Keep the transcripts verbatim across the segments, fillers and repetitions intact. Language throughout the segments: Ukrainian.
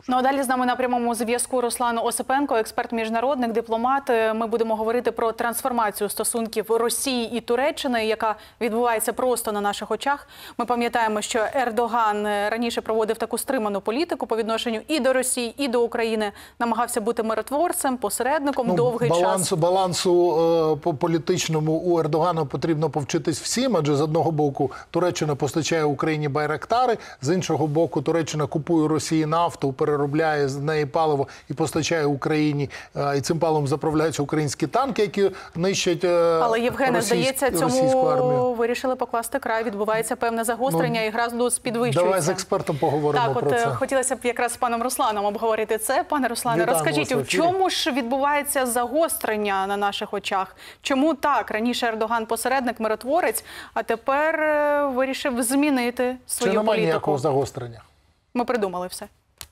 Ну а далі з нами на прямому зв'язку Руслан Осипенко, експерт-міжнародник, дипломат. Ми будемо говорити про трансформацію стосунків Росії і Туреччини, яка відбувається просто на наших очах. Ми пам'ятаємо, що Ердоган раніше проводив таку стриману політику по відношенню і до Росії, і до України. Намагався бути миротворцем, посередником ну, довгий балансу, час. Балансу е, по політичному у Ердогана потрібно повчитись всім, адже з одного боку Туреччина постачає Україні байрактари, з іншого боку Туреччина купує Росії нафту, переробляє з неї паливо і постачає Україні, і цим паливом заправляються українські танки, які нищать Але, Євгене, російськ... здається, цьому вирішили покласти край. Відбувається певне загострення ну, і градус підвищується. Давай з експертом поговоримо так, про от, це. Хотілося б якраз з паном Русланом обговорити це. Пане Руслане, Вітаємо розкажіть, в чому ж відбувається загострення на наших очах? Чому так? Раніше Ердоган посередник, миротворець, а тепер вирішив змінити свою Чи немає політику? ніякого загострення? Ми придумали все.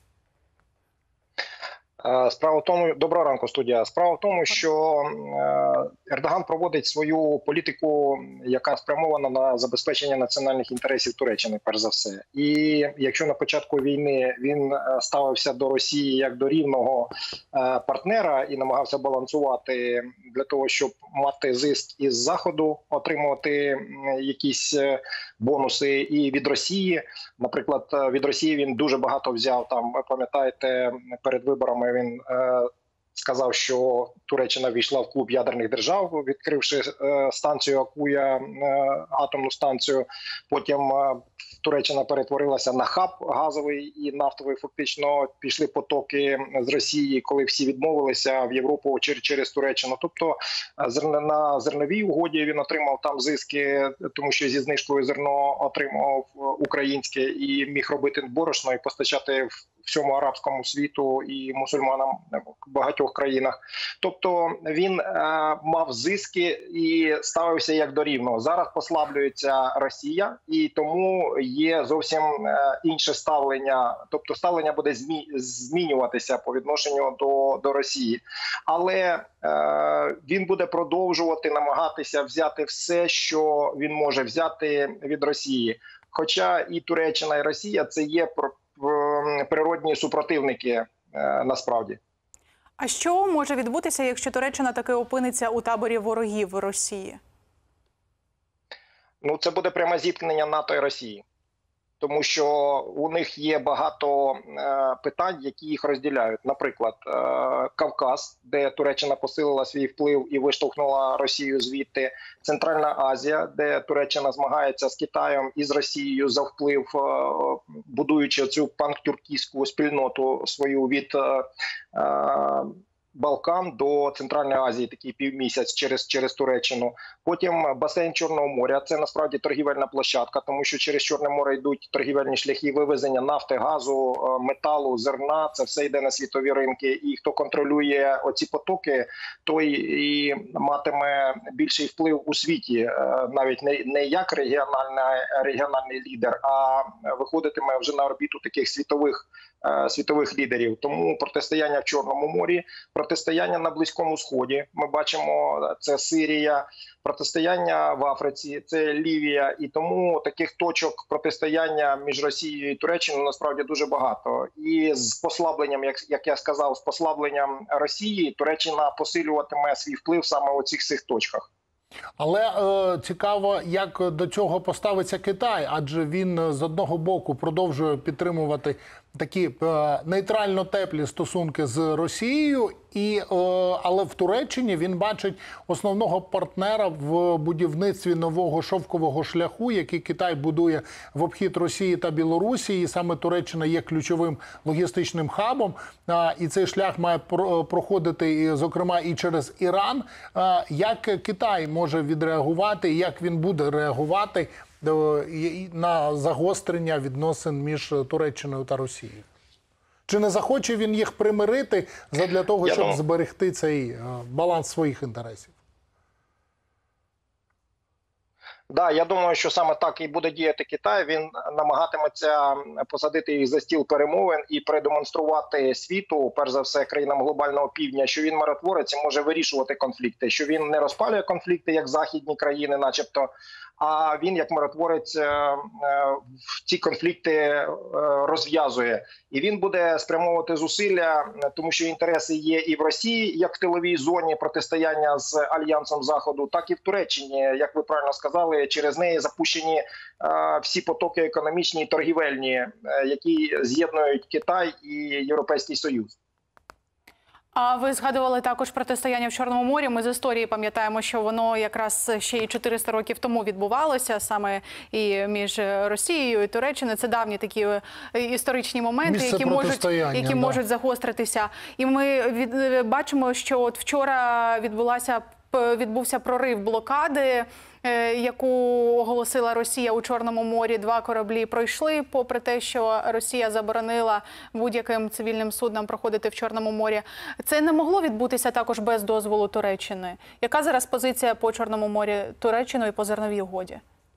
Справа в тому, доброго ранку, студія. Справа в тому, що Ердоган проводить свою політику, яка спрямована на забезпечення національних інтересів Туреччини, перш за все. І якщо на початку війни він ставився до Росії як до рівного партнера і намагався балансувати для того, щоб мати зиск із Заходу, отримувати якісь бонуси і від Росії. Наприклад, від Росії він дуже багато взяв, там, ви пам'ятаєте, перед виборами він е, сказав, що Туреччина війшла в клуб ядерних держав, відкривши е, станцію Акуя, е, атомну станцію. Потім е, Туреччина перетворилася на хаб газовий і нафтовий. Фактично пішли потоки з Росії, коли всі відмовилися в Європу через, через Туреччину. Тобто на зерновій угоді він отримав там зиски, тому що зі знижкою зерно отримав українське і міг робити борошно і постачати в всьому арабському світу і мусульманам в багатьох країнах. Тобто він е, мав зиски і ставився як до рівного. Зараз послаблюється Росія, і тому є зовсім е, інше ставлення. Тобто ставлення буде змі, змінюватися по відношенню до, до Росії. Але е, він буде продовжувати намагатися взяти все, що він може взяти від Росії. Хоча і Туреччина, і Росія – це є природні супротивники е, насправді. А що може відбутися, якщо Туреччина таки опиниться у таборі ворогів Росії? Ну, це буде пряме зіткнення НАТО і Росії. Тому що у них є багато е, питань, які їх розділяють. Наприклад, е, Кавказ, де Туреччина посилила свій вплив і виштовхнула Росію звідти. Центральна Азія, де Туреччина змагається з Китаєм і з Росією за вплив, е, будуючи цю пантюркійську спільноту свою від е, е, Балкан до Центральної Азії, такий півмісяць через, через Туреччину. Потім басейн Чорного моря. Це насправді торгівельна площадка, тому що через Чорне море йдуть торгівельні шляхи вивезення нафти, газу, металу, зерна. Це все йде на світові ринки. І хто контролює оці потоки, той і матиме більший вплив у світі. Навіть не, не як регіональний, регіональний лідер, а виходитиме вже на орбіту таких світових світових лідерів. Тому протистояння в Чорному морі, протистояння на Близькому Сході, ми бачимо, це Сирія, протистояння в Африці, це Лівія. І тому таких точок протистояння між Росією і Туреччиною насправді дуже багато. І з послабленням, як, як я сказав, з послабленням Росії, Туреччина посилюватиме свій вплив саме у цих цих точках. Але е, цікаво, як до цього поставиться Китай, адже він з одного боку продовжує підтримувати такі е, нейтрально-теплі стосунки з Росією, і, е, але в Туреччині він бачить основного партнера в будівництві нового шовкового шляху, який Китай будує в обхід Росії та Білорусі, і саме Туреччина є ключовим логістичним хабом, е, і цей шлях має про, проходити, зокрема, і через Іран. Е, як Китай може відреагувати, і як він буде реагувати на загострення відносин між Туреччиною та Росією? Чи не захоче він їх примирити задля того, щоб Я зберегти цей баланс своїх інтересів? Да, я думаю, що саме так і буде діяти Китай. Він намагатиметься посадити їх за стіл перемовин і продемонструвати світу, перш за все, країнам глобального півдня, що він миротворець і може вирішувати конфлікти, що він не розпалює конфлікти, як західні країни, начебто, а він, як миротворець, в ці конфлікти розв'язує. І він буде спрямовувати зусилля, тому що інтереси є і в Росії, як в тиловій зоні протистояння з Альянсом Заходу, так і в Туреччині, як ви правильно сказали, через неї запущені всі потоки економічні і торгівельні, які з'єднують Китай і Європейський Союз. А ви згадували також протистояння в Чорному морі. Ми з історії пам'ятаємо, що воно якраз ще й чотириста років тому відбувалося, саме і між Росією і Туреччиною. Це давні такі історичні моменти, Місце які можуть, які да. можуть загостритися. І ми від, бачимо, що от вчора відбулася відбувся прорив блокади, яку оголосила Росія у Чорному морі. Два кораблі пройшли, попри те, що Росія заборонила будь-яким цивільним суднам проходити в Чорному морі. Це не могло відбутися також без дозволу Туреччини. Яка зараз позиція по Чорному морі Туреччини і по зерновій угоді?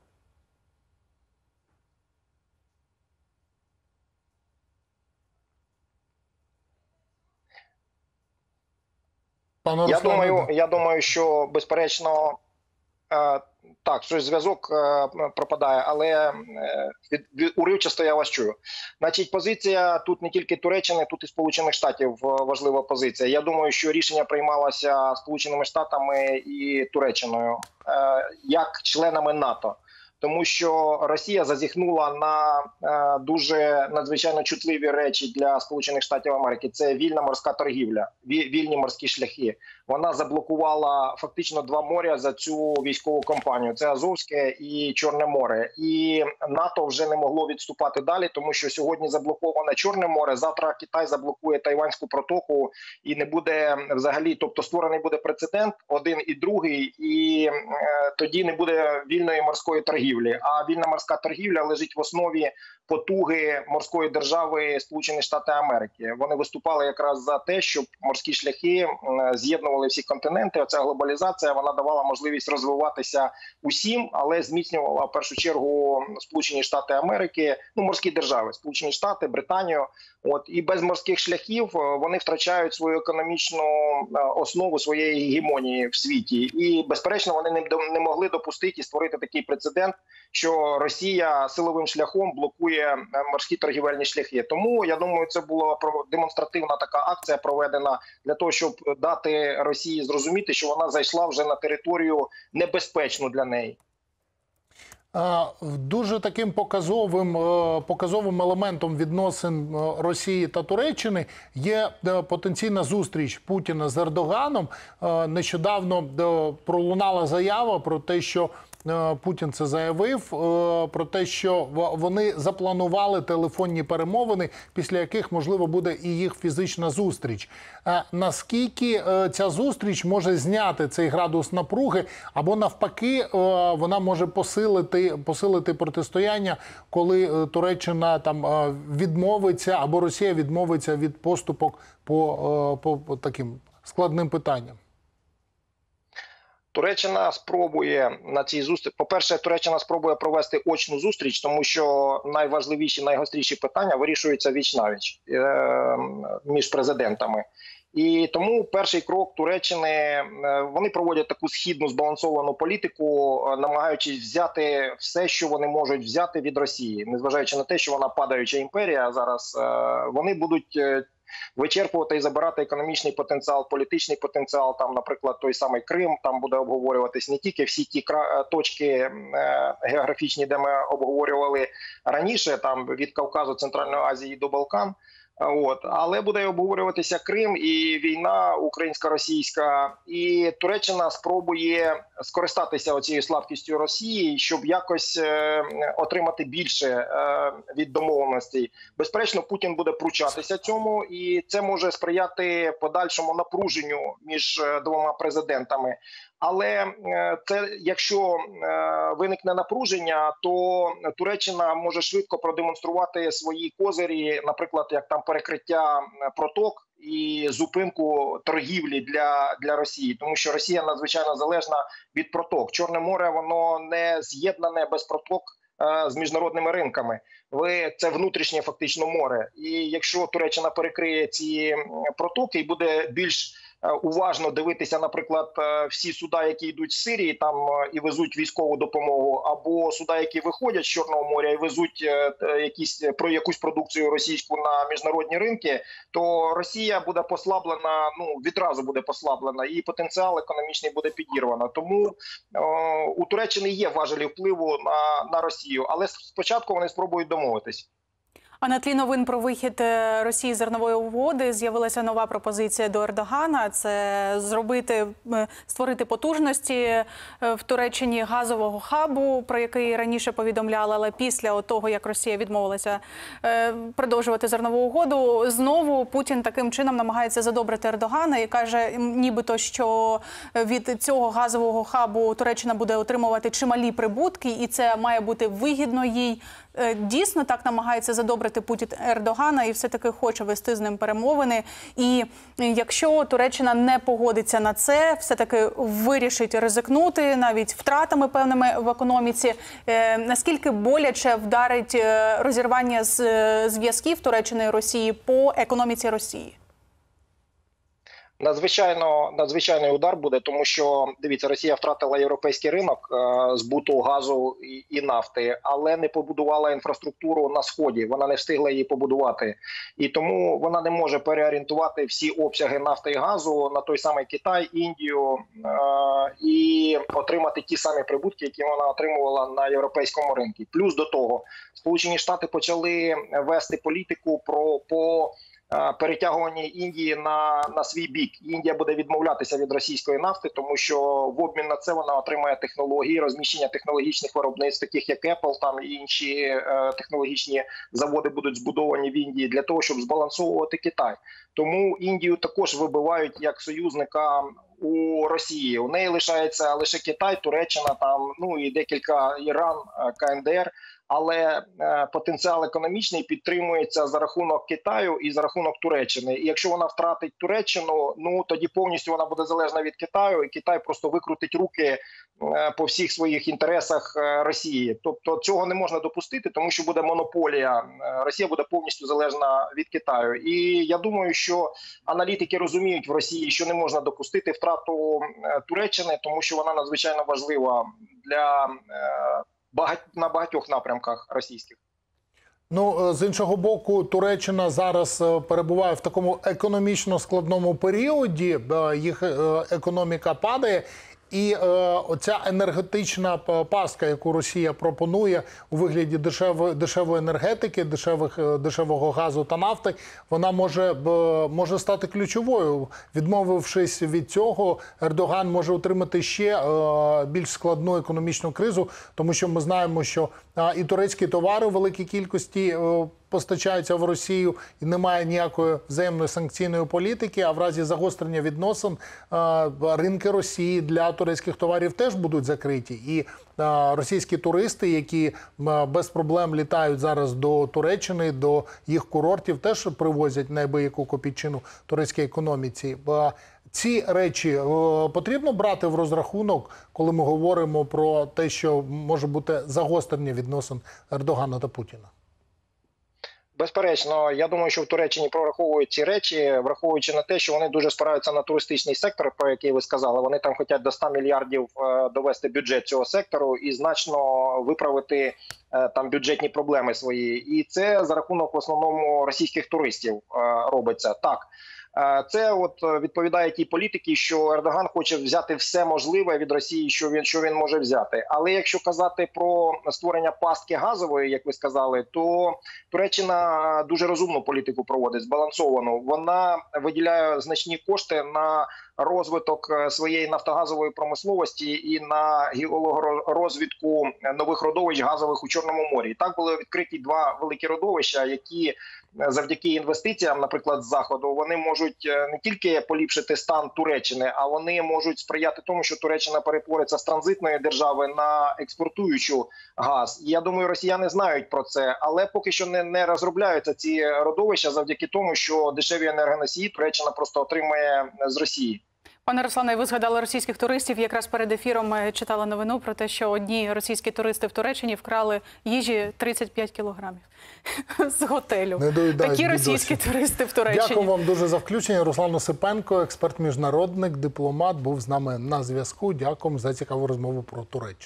Я думаю, я думаю, що, безперечно, так, щось зв'язок пропадає, але від, від, уривчасто я вас чую. Значить, позиція тут не тільки Туреччини, тут і Сполучених Штатів важлива позиція. Я думаю, що рішення приймалося Сполученими Штатами і Туреччиною, як членами НАТО. Тому що Росія зазіхнула на е, дуже надзвичайно чутливі речі для Сполучених Штатів Америки. Це вільна морська торгівля, вільні морські шляхи. Вона заблокувала фактично два моря за цю військову кампанію. Це Азовське і Чорне море. І НАТО вже не могло відступати далі, тому що сьогодні заблоковане Чорне море, завтра Китай заблокує Тайванську протоку і не буде взагалі, тобто створений буде прецедент один і другий, і е, тоді не буде вільної морської торгівлі. А вільна морська торгівля лежить в основі потуги морської держави Сполучені Штати Америки. Вони виступали якраз за те, щоб морські шляхи з'єднували всі континенти. Оця глобалізація, вона давала можливість розвиватися усім, але зміцнювала в першу чергу Сполучені Штати Америки, ну, морські держави, Сполучені Штати, Британію. От, і без морських шляхів вони втрачають свою економічну основу своєї гегемонії в світі. І, безперечно, вони не, не могли допустити і створити такий прецедент, що Росія силовим шляхом блокує морські торгівельні шляхи. Тому, я думаю, це була демонстративна така акція проведена для того, щоб дати Росії зрозуміти, що вона зайшла вже на територію небезпечну для неї. Дуже таким показовим, показовим елементом відносин Росії та Туреччини є потенційна зустріч Путіна з Ердоганом. Нещодавно пролунала заява про те, що Путін це заявив, про те, що вони запланували телефонні перемовини, після яких, можливо, буде і їх фізична зустріч. Наскільки ця зустріч може зняти цей градус напруги, або навпаки, вона може посилити, посилити протистояння, коли Туреччина там відмовиться, або Росія відмовиться від поступок по, по, по таким складним питанням? Туреччина спробує на цій зустрічі, по-перше, Туреччина спробує провести очну зустріч, тому що найважливіші, найгостріші питання вирішуються віч-навіч е між президентами. І тому перший крок Туреччини, вони проводять таку східну збалансовану політику, намагаючись взяти все, що вони можуть взяти від Росії. Незважаючи на те, що вона падаюча імперія зараз, вони будуть вичерпувати і забирати економічний потенціал, політичний потенціал, там, наприклад, той самий Крим, там буде обговорюватись не тільки всі ті точки е, географічні, де ми обговорювали раніше, там від Кавказу, Центральної Азії до Балкан, от, але буде обговорюватися Крим і війна українсько-російська, і Туреччина спробує скористатися оцією слабкістю Росії, щоб якось е, отримати більше е, від домовленостей. Безперечно, Путін буде пручатися цьому, і це може сприяти подальшому напруженню між двома президентами. Але це, якщо виникне напруження, то Туреччина може швидко продемонструвати свої козирі, наприклад, як там перекриття проток і зупинку торгівлі для, для Росії, тому що Росія надзвичайно залежна від проток. Чорне море, воно не з'єднане без проток з міжнародними ринками. Ви це внутрішнє фактично море. І якщо Туреччина перекриє ці протоки і буде більш уважно дивитися, наприклад, всі суда, які йдуть з Сирії, там і везуть військову допомогу, або суда, які виходять з Чорного моря і везуть якісь про якусь продукцію російську на міжнародні ринки, то Росія буде послаблена, ну відразу буде послаблена, і потенціал економічний буде підірвано. Тому о, у Туреччини є важелі впливу на, на Росію, але спочатку вони спробують домовитись. А на тлі новин про вихід Росії з зернової угоди з'явилася нова пропозиція до Ердогана. Це зробити, створити потужності в Туреччині газового хабу, про який раніше повідомляли, але після того, як Росія відмовилася продовжувати зернову угоду, знову Путін таким чином намагається задобрити Ердогана і каже, нібито, що від цього газового хабу Туреччина буде отримувати чималі прибутки, і це має бути вигідно їй. Дійсно так намагається задобрити Путін Ердогана і все-таки хоче вести з ним перемовини. І якщо Туреччина не погодиться на це, все-таки вирішить ризикнути навіть втратами певними в економіці, наскільки боляче вдарить розірвання зв'язків Туреччини і Росії по економіці Росії? Надзвичайно, надзвичайний удар буде, тому що, дивіться, Росія втратила європейський ринок е, збуту газу і, і нафти, але не побудувала інфраструктуру на Сході, вона не встигла її побудувати. І тому вона не може переорієнтувати всі обсяги нафти і газу на той самий Китай, Індію е, і отримати ті самі прибутки, які вона отримувала на європейському ринку. Плюс до того, Сполучені Штати почали вести політику про по перетягування Індії на, на свій бік. Індія буде відмовлятися від російської нафти, тому що в обмін на це вона отримає технології, розміщення технологічних виробництв, таких як Apple, там і інші е, технологічні заводи будуть збудовані в Індії для того, щоб збалансовувати Китай. Тому Індію також вибивають як союзника у Росії. У неї лишається лише Китай, Туреччина, там, ну і декілька Іран, КНДР. Але е, потенціал економічний підтримується за рахунок Китаю і за рахунок Туреччини. І якщо вона втратить Туреччину, ну тоді повністю вона буде залежна від Китаю, і Китай просто викрутить руки е, по всіх своїх інтересах е, Росії. Тобто цього не можна допустити, тому що буде монополія. Е, Росія буде повністю залежна від Китаю. І я думаю, що аналітики розуміють в Росії, що не можна допустити втрату е, Туреччини, тому що вона надзвичайно важлива для е, на багатьох напрямках російських. Ну, з іншого боку, Туреччина зараз перебуває в такому економічно складному періоді, їх економіка падає. І е, оця енергетична пастка, яку Росія пропонує у вигляді дешевої, дешевої енергетики, дешевих, дешевого газу та нафти, вона може, може стати ключовою. Відмовившись від цього, Ердоган може отримати ще е, більш складну економічну кризу, тому що ми знаємо, що е, і турецькі товари у великій кількості е, постачаються в Росію і немає ніякої взаємної санкційної політики, а в разі загострення відносин ринки Росії для турецьких товарів теж будуть закриті. І російські туристи, які без проблем літають зараз до Туреччини, до їх курортів, теж привозять неабияку копійчину турецькій економіці. Ці речі потрібно брати в розрахунок, коли ми говоримо про те, що може бути загострення відносин Ердогана та Путіна? Безперечно, я думаю, що в Туреччині прораховують ці речі, враховуючи на те, що вони дуже спираються на туристичний сектор, про який ви сказали. Вони там хочуть до ста мільярдів довести бюджет цього сектору і значно виправити там бюджетні проблеми свої. І це за рахунок в основному російських туристів робиться. Так. Це от відповідає тій політиці, що Ердоган хоче взяти все можливе від Росії, що він, що він може взяти. Але якщо казати про створення пастки газової, як ви сказали, то Туреччина дуже розумну політику проводить, збалансовану. Вона виділяє значні кошти на розвиток своєї нафтогазової промисловості і на геологорозвідку нових родовищ газових у Чорному морі. І так були відкриті два великі родовища, які завдяки інвестиціям, наприклад, з Заходу, вони можуть не тільки поліпшити стан Туреччини, а вони можуть сприяти тому, що Туреччина перетвориться з транзитної держави на експортуючу газ. І я думаю, росіяни знають про це, але поки що не, не розробляються ці родовища завдяки тому, що дешеві енергоносії Туреччина просто отримує з Росії. Пане Руслане, ви згадали російських туристів. Якраз перед ефіром читала новину про те, що одні російські туристи в Туреччині вкрали їжі тридцять п'ять кілограмів з готелю. Такі російські туристи в Туреччині. Дякую вам дуже за включення. Руслан Осипенко, експерт-міжнародник, дипломат, був з нами на зв'язку. Дякуємо за цікаву розмову про Туреччину.